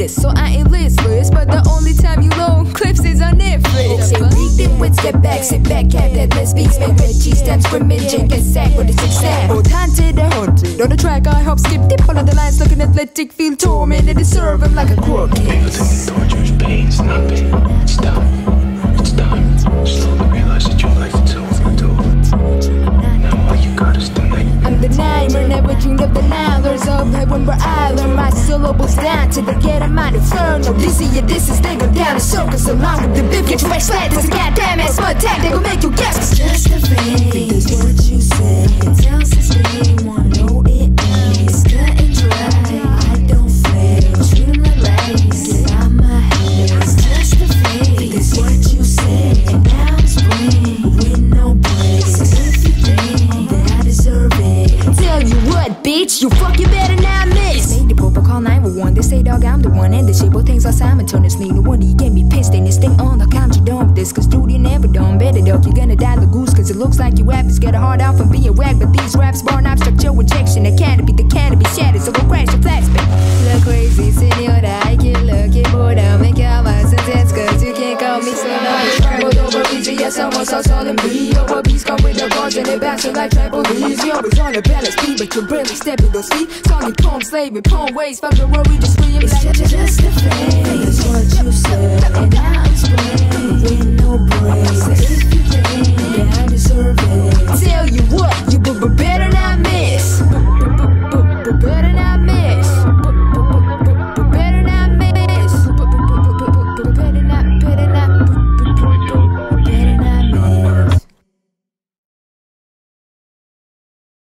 list, so I ain't listless. But the only time you loan clips is on Netflix. Okay, read them wits, get back, sit back, have that less beats, make red cheese, stamp, scrimmage, and get sacked with a success. Both haunted and haunted. On the track, I help skip dip all of the lines, looking athletic, feel tormented, and serve him like a crook. People think torture is pain, it's not pain. It's done. It's done. Slowly realize that your life is over. Now all you got is the night. I'm the nightmare, never dreamed of the nightmares of heaven where I learn my syllables down to the get of my inferno. This is your distance, they go down in circles along with the beef. Get your face flat, this a goddamn ass mud tag, they gon' make you guess. It's just a phase, that's what you say. It tells us they wanna know it ain't. It's cut and dry, I don't fail. Treat 'em like rice, get out my head. It's just a phase, that's what you say. And now I'm spring, with no breaks. If you think that I deserve it, Tell you what, bitch, you fucking better not miss. Made the book, call 911. They say, dog, I'm the one. And the shit, both things are simultaneously. No wonder you get me pissed. And this thing on the count, you done with this. Cause dude, you never done better, dog. You're gonna die the goose. Cause it looks like you rappers get a hard out from being whack. But these raps born obstruct your rejection. The canopy shattered. So go crash your flat spin. Look crazy, senora. I get lucky, but I'll make out my sentence. Cause you can't call me so nice. Traveled over easy, yes, almost all solemn be. Over beats come with the bars and they bounce like trampolines. You're always on the balance beat, but you're barely stepping those feet. Song and poem, slaving, poem ways, fuck the world, we just free. it's just